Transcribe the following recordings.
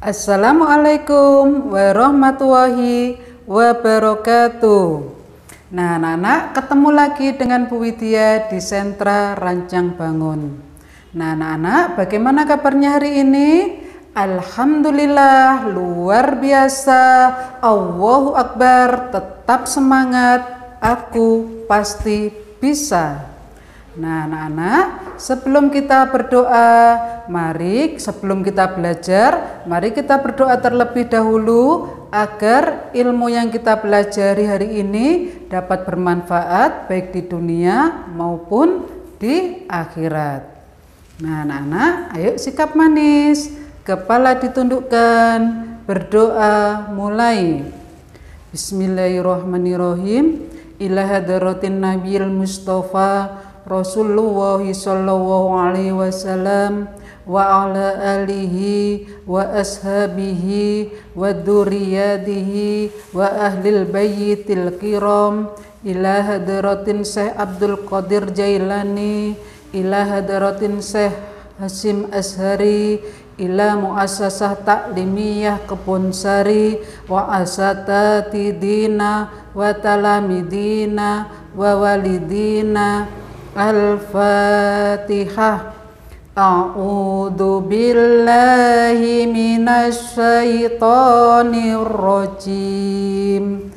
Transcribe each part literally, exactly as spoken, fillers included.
Assalamualaikum warahmatullahi wabarakatuh. Nah anak-anak, ketemu lagi dengan Bu Widya di Sentra Rancang Bangun. Nah anak-anak, bagaimana kabarnya hari ini? Alhamdulillah, luar biasa. Allahu Akbar, tetap semangat, aku pasti bisa. Nah anak-anak, sebelum kita berdoa, mari sebelum kita belajar, mari kita berdoa terlebih dahulu agar ilmu yang kita pelajari hari ini dapat bermanfaat baik di dunia maupun di akhirat. Nah anak-anak, ayo sikap manis, kepala ditundukkan, berdoa mulai. Bismillahirrahmanirrahim. Ila hadratin Nabiyil Mustafa Rasulullah sallallahu alaihi wasallam wa ala alihi wa ashabihi wa dzurriyyatihi wa ahlil baytil kiram ila hadratin Syekh Abdul Qadir Jailani ila hadratin Syekh Hasyim Ashari ila muassasah taklimiyah Kebonsari wa asatidina wa talamidina wa walidina. Al-Fatihah. A'udzu billahi minasyaitonir rajim.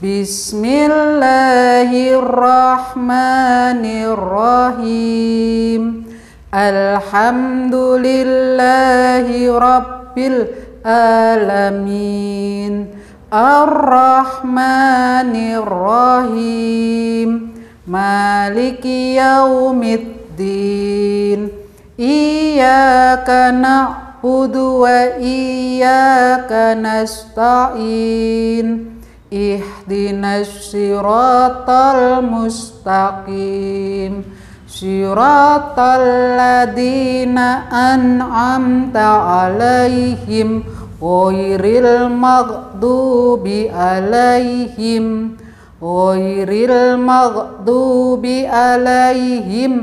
Bismillahirrahmanirrahim. Alhamdulillahi rabbil alamin. Ar-Rahmanir-Rahim. Maliki yaumiddin. Iyyaka na'budu wa iyyaka nasta'in. Ihdinas siratal mustaqim. Siratal ladzina an'amta 'alaihim ghairil maghdubi 'alaihim Ghairil maghdubi alaihim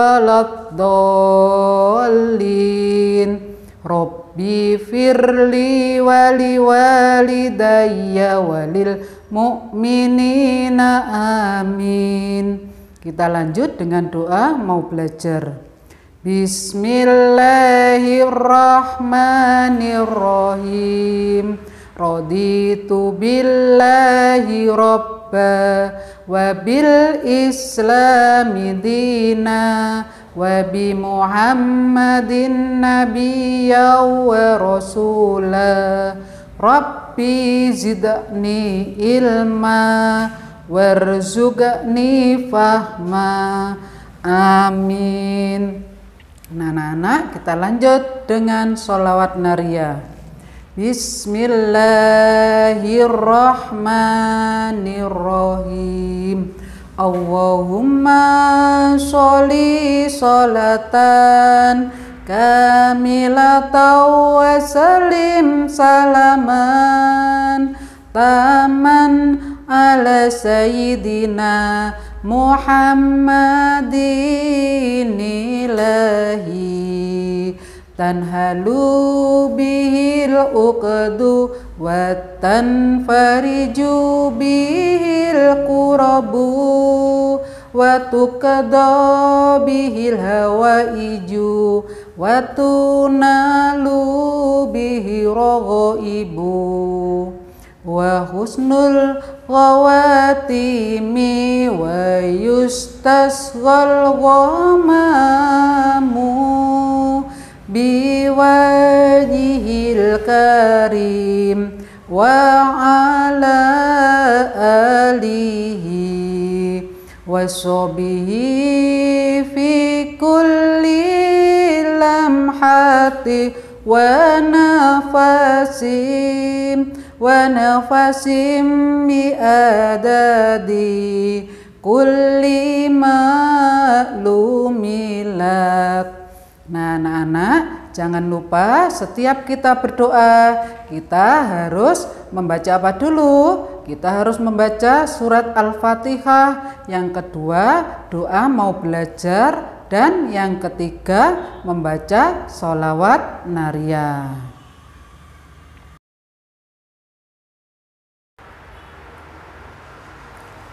waladdallin. Rabbi firli wali walidayya walil mu'minina amin. Kita lanjut dengan doa mau belajar. Bismillahirrahmanirrahim. Raditu billahi rabba wa bil islami dina wa bi muhammadin nabiyya wa rasula. Rabbi zidni ilma warzuqni fahma. Amin. Nah anak-anak, kita lanjut dengan sholawat nariyah. Bismillahirrahmanirrahim. Allahumma sholli sholatan kamilatan wa sallim salaman taman ala sayyidina Muhammadin ilahi. Tanhalu bihil uqdu wa tanfariju bihil qurabu wa tuqda bihil hawaiju wa tunalu bihi raghaibu wa husnul khawatimi wa yustasghal ghamamu biwajihil karim wa ala alihi wa sahbihi fi kulli lamhati wa nafasim wa nafasim bi adadi kulli ma'lumilak. Nah anak-anak, jangan lupa setiap kita berdoa kita harus membaca apa dulu? Kita harus membaca surat Al-Fatihah. Yang kedua, doa mau belajar. Dan yang ketiga, membaca sholawat nariyah.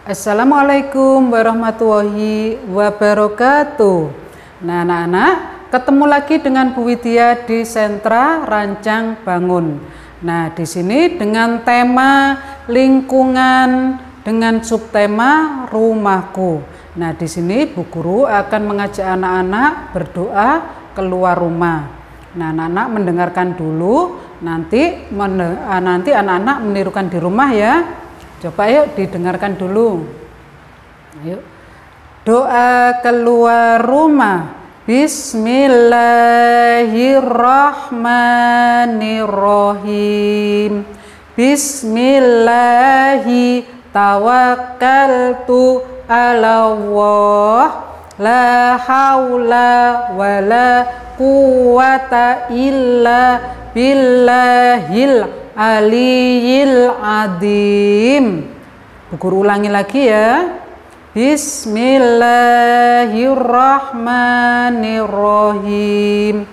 Assalamualaikum warahmatullahi wabarakatuh. Nah, anak-anak, ketemu lagi dengan Bu Widya di Sentra Rancang Bangun. Nah, di sini dengan tema lingkungan dengan subtema rumahku. Nah, di sini Bu Guru akan mengajak anak-anak berdoa keluar rumah. Nah, anak-anak mendengarkan dulu, nanti nanti anak-anak menirukan di rumah ya. Coba yuk didengarkan dulu. Yuk. Doa keluar rumah. Bismillahirrahmanirrahim. Bismillahi tawakkaltu ala Allah. La haula wala quwata illa billahil aliyil adim. Bu Guru ulangi lagi ya. Bismillahirrahmanirrahim.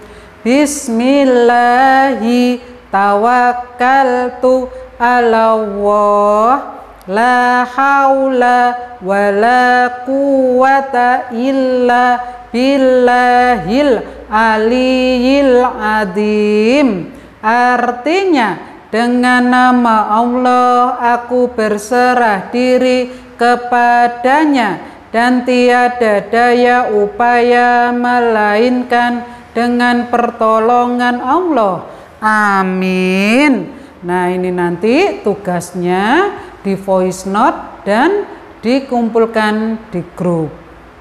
Bismillahi tawakkaltu ala Allah. La haula wala quwata illa billahil aliyil adim. Artinya, dengan nama Allah aku berserah diri kepadanya dan tiada daya upaya melainkan dengan pertolongan Allah. Amin. Nah, ini nanti tugasnya di voice note dan dikumpulkan di grup.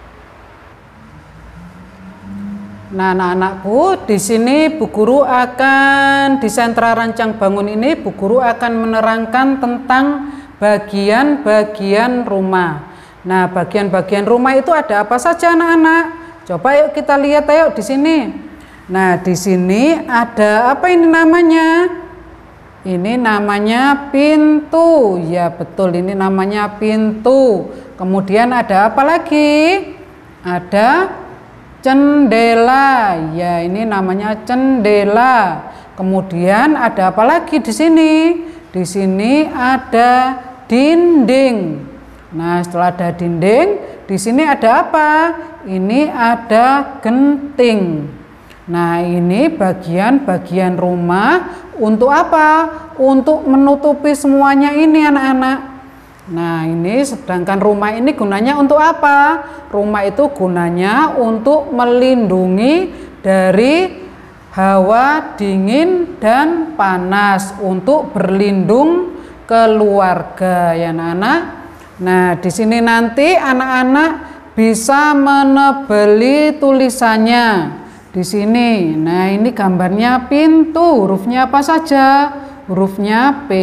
Nah, anak-anakku, di sini Bu Guru akan di Sentra Rancang Bangun ini Bu Guru akan menerangkan tentang bagian-bagian rumah. Nah, bagian-bagian rumah itu ada apa saja, anak-anak? Coba yuk kita lihat ayo di sini. Nah, di sini ada apa ini namanya? Ini namanya pintu. Ya, betul, ini namanya pintu. Kemudian ada apa lagi? Ada cendela. Ya, ini namanya cendela. Kemudian ada apa lagi di sini? Di sini ada dinding. Nah, setelah ada dinding, di sini ada apa? Ini ada genting. Nah, ini bagian-bagian rumah untuk apa? Untuk menutupi semuanya ini, anak-anak. Nah, ini sedangkan rumah ini gunanya untuk apa? Rumah itu gunanya untuk melindungi dari hawa dingin dan panas, untuk berlindung keluarga ya, anak-anak. Nah, di sini nanti anak-anak bisa menebeli tulisannya di sini. Nah, ini gambarnya pintu. Hurufnya apa saja? Hurufnya P,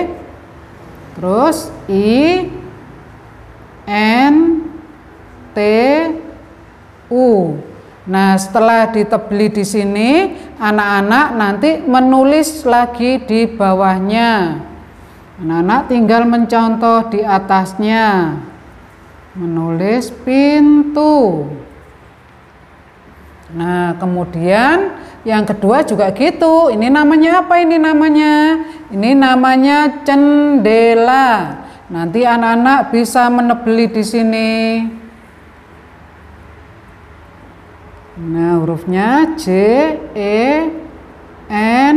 terus I, N, T, U. Nah, setelah ditebeli di sini, anak-anak nanti menulis lagi di bawahnya. Anak-anak tinggal mencontoh di atasnya. Menulis pintu. Nah, kemudian yang kedua juga gitu. Ini namanya apa ini namanya? Ini namanya cendela. Nanti anak-anak bisa menebeli di sini. Nah, hurufnya J, E, N,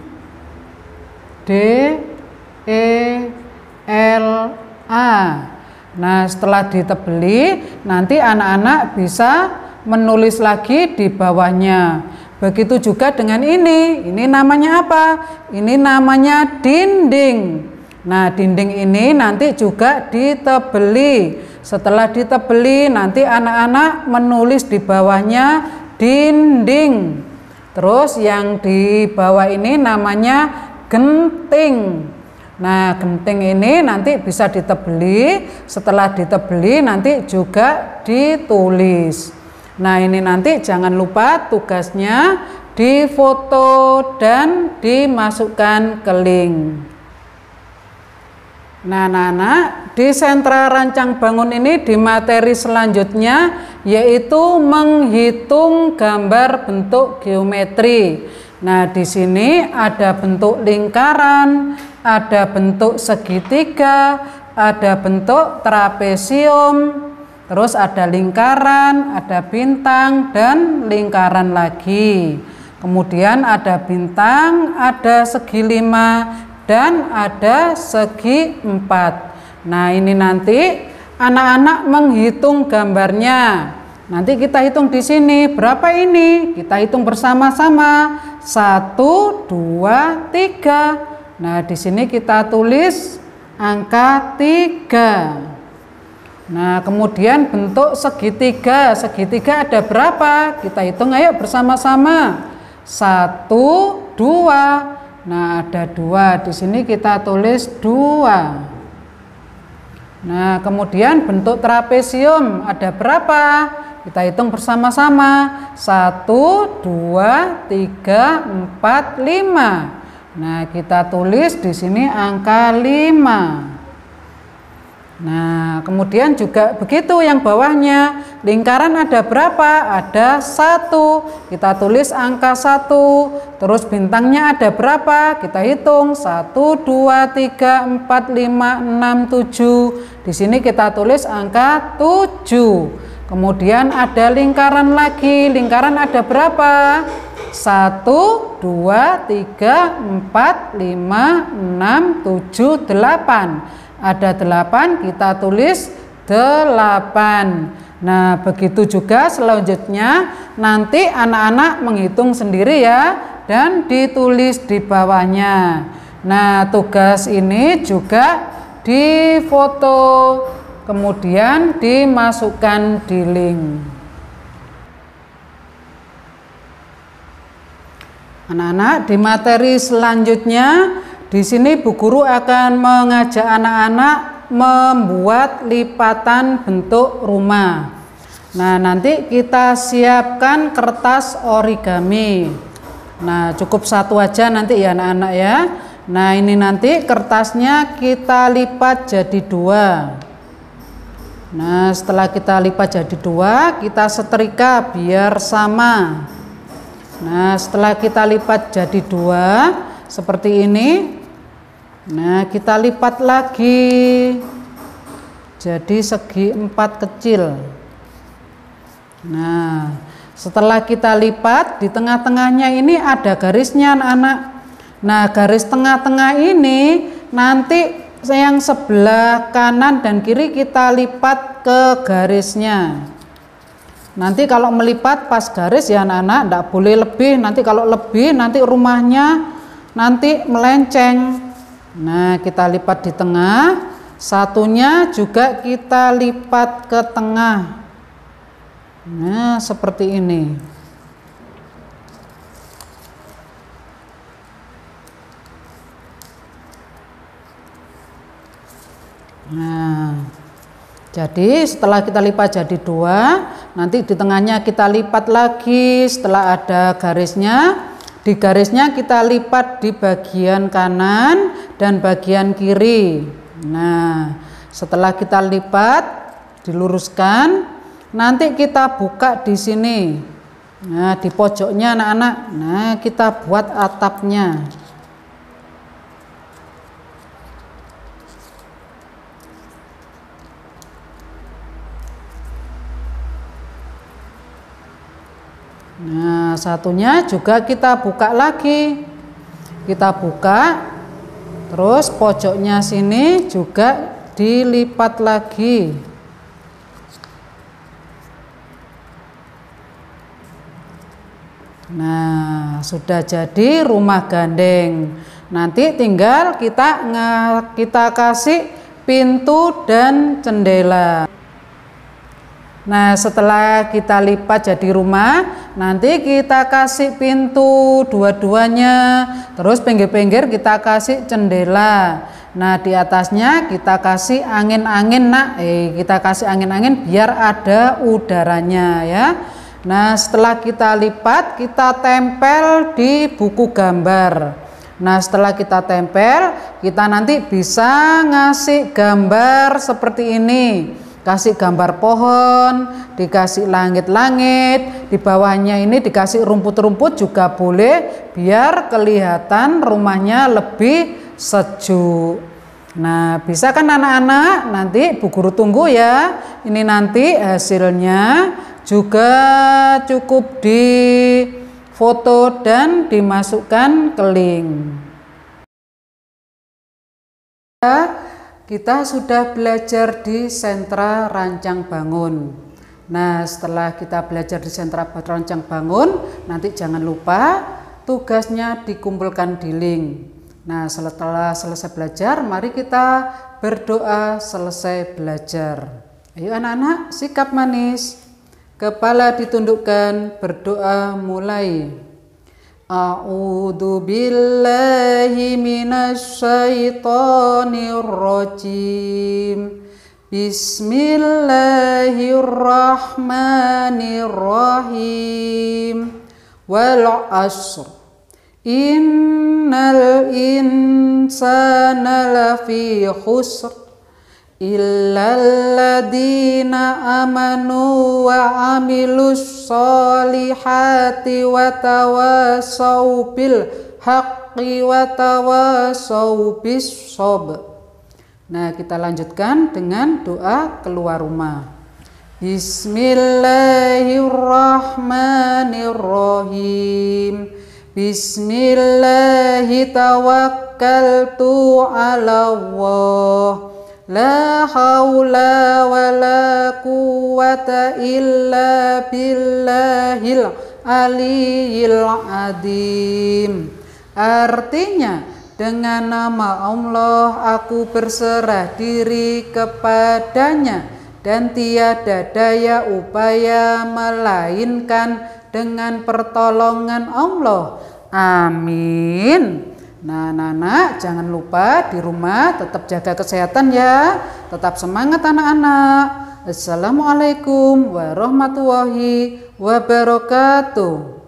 D, E, L, A. Nah, setelah ditebeli, nanti anak-anak bisa menulis lagi di bawahnya. Begitu juga dengan ini. Ini namanya apa? Ini namanya dinding. Nah, dinding ini nanti juga ditebeli. Setelah ditebeli, nanti anak-anak menulis di bawahnya dinding. Terus yang di bawah ini namanya genting. Nah, genting ini nanti bisa ditebeli. Setelah ditebeli, nanti juga ditulis. Nah, ini nanti jangan lupa tugasnya difoto dan dimasukkan ke link. Nah, anak-anak, di Sentra Rancang Bangun ini di materi selanjutnya yaitu menghitung gambar bentuk geometri. Nah, di sini ada bentuk lingkaran, ada bentuk segitiga, ada bentuk trapesium, terus ada lingkaran, ada bintang, dan lingkaran lagi. Kemudian ada bintang, ada segi lima, dan ada segi empat. Nah, ini nanti anak-anak menghitung gambarnya. Nanti kita hitung di sini, berapa ini? Kita hitung bersama-sama. Satu, dua, tiga. Nah, di sini kita tulis angka tiga. Nah, kemudian bentuk segitiga. Segitiga ada berapa? Kita hitung ayo bersama-sama. Satu, dua. Nah, ada dua. Di sini kita tulis dua. Nah, kemudian bentuk trapesium ada berapa? Kita hitung bersama-sama. Satu, dua, tiga, empat, lima. Nah, kita tulis di sini angka lima. Nah, kemudian juga begitu yang bawahnya. Lingkaran ada berapa? Ada satu. Kita tulis angka satu. Terus bintangnya ada berapa? Kita hitung. Satu, dua, tiga, empat, lima, enam, tujuh. Di sini kita tulis angka tujuh. Kemudian ada lingkaran lagi. Lingkaran ada berapa? Satu, dua, tiga, empat, lima, enam, tujuh, delapan. Ada delapan, kita tulis delapan. Nah, begitu juga selanjutnya nanti anak-anak menghitung sendiri ya, dan ditulis di bawahnya. Nah, tugas ini juga difoto, kemudian dimasukkan di link. Anak-anak, di materi selanjutnya di sini Bu Guru akan mengajak anak-anak membuat lipatan bentuk rumah. Nah, nanti kita siapkan kertas origami. Nah, cukup satu aja nanti ya anak-anak ya. Nah, ini nanti kertasnya kita lipat jadi dua. Nah, setelah kita lipat jadi dua, kita setrika biar sama. Nah, setelah kita lipat jadi dua seperti ini. Nah, kita lipat lagi jadi segi empat kecil. Nah, setelah kita lipat, di tengah-tengahnya ini ada garisnya anak-anak. Nah, garis tengah-tengah ini nanti yang sebelah kanan dan kiri kita lipat ke garisnya. Nanti kalau melipat pas garis ya anak-anak, tidak boleh lebih. Nanti kalau lebih nanti rumahnya nanti melenceng. Nah, kita lipat di tengah, satunya juga kita lipat ke tengah. Nah, seperti ini. Nah, jadi setelah kita lipat jadi dua, nanti di tengahnya kita lipat lagi. Setelah ada garisnya, di garisnya kita lipat di bagian kanan dan bagian kiri. Nah, setelah kita lipat, diluruskan, nanti kita buka di sini. Nah, di pojoknya anak-anak. Nah, kita buat atapnya. Nah, satunya juga kita buka lagi. Kita buka, terus pojoknya sini juga dilipat lagi. Nah, sudah jadi rumah gandeng. Nanti tinggal kita kita kasih pintu dan jendela. Nah, setelah kita lipat jadi rumah, nanti kita kasih pintu dua-duanya, terus pinggir-pinggir kita kasih jendela. Nah, di atasnya kita kasih angin-angin nak, eh kita kasih angin-angin biar ada udaranya ya. Nah, setelah kita lipat, kita tempel di buku gambar. Nah, setelah kita tempel, kita nanti bisa ngasih gambar seperti ini. Kasih gambar pohon, dikasih langit-langit, di bawahnya ini dikasih rumput-rumput juga boleh biar kelihatan rumahnya lebih sejuk. Nah, bisa kan anak-anak? Nanti Bu Guru tunggu ya. Ini nanti hasilnya juga cukup difoto dan dimasukkan ke link. Kita sudah belajar di sentra rancang bangun. Nah, setelah kita belajar di sentra rancang bangun, nanti jangan lupa tugasnya dikumpulkan di link. Nah, setelah selesai belajar, mari kita berdoa selesai belajar. Ayo anak-anak, sikap manis. Kepala ditundukkan, berdoa mulai. A'udzu billahi minasyaitonir rajim. Bismillahirrahmanirrahim. Wal 'ashr. Innal insana lafi khusr illal ladzina amanu wa amilus solihati wa tawasaw bil haqqi wa tawasaw bis sabr. Nah, kita lanjutkan dengan doa keluar rumah. Bismillahirrahmanirrahim. Bismillahi tawakkaltu ala Allah. La haula wa la quwwata illa billahil aliyil azim. Artinya, dengan nama Allah aku berserah diri kepadanya dan tiada daya upaya melainkan dengan pertolongan Allah. Amin. Nah, anak-anak jangan lupa di rumah tetap jaga kesehatan ya. Tetap semangat anak-anak. Assalamualaikum warahmatullahi wabarakatuh.